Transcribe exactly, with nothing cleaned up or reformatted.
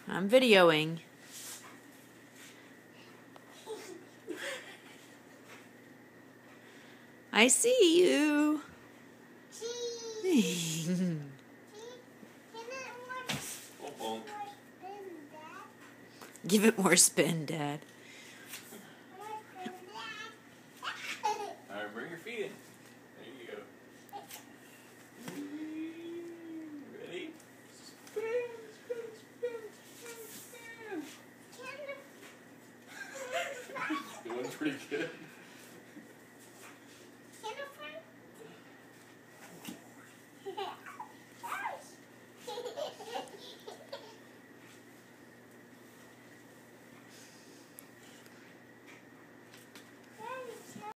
I'm videoing. I see you. Give it more spin, Dad.